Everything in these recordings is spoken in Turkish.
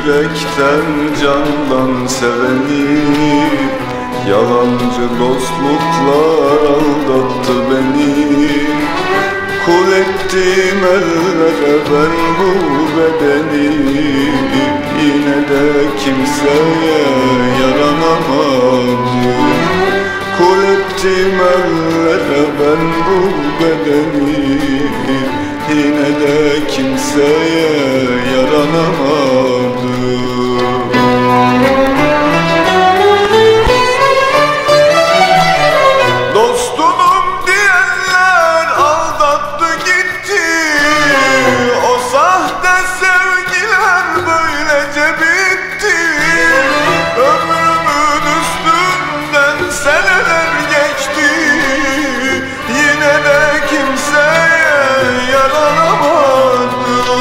yürekten candan seveni, yalancı dostluklar aldattı beni. Kul ettim ellere ben bu bedeni, yine de kimseye yaranamadım. Kul ettim ellere ben bu bedeni, yine de kimseye yaranamadım. Dostunum diyenler aldattı gitti, o sahte sevgiler böylece bitti. Ömrümün üstünden seneler geçti, yine de kimseye yaranamadım.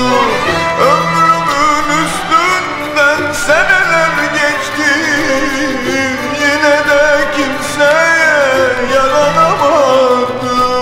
Ömrümün üstünden seneler geçti, yine de kimseye yaranamadım.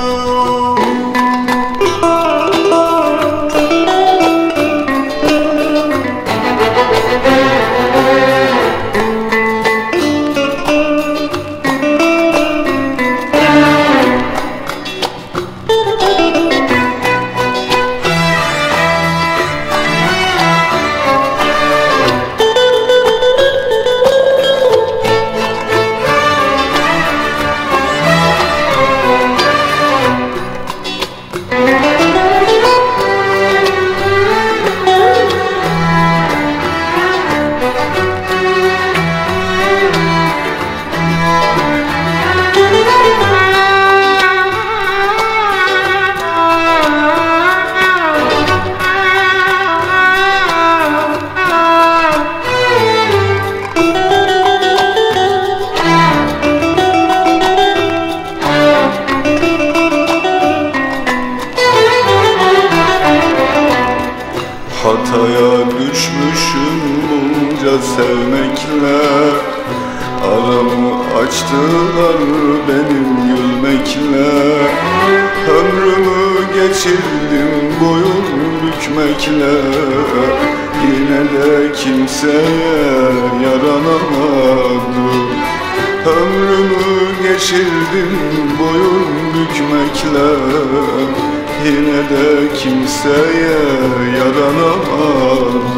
Hataya düşmüşüm bunca sevmekle, aramı açtılar benim gülmekle. Ömrümü geçirdim boyun bükmekle, yine de kimseye yaranamadım. Ömrümü geçirdim boyun bükmekle, yine de kimseye yaranamadım.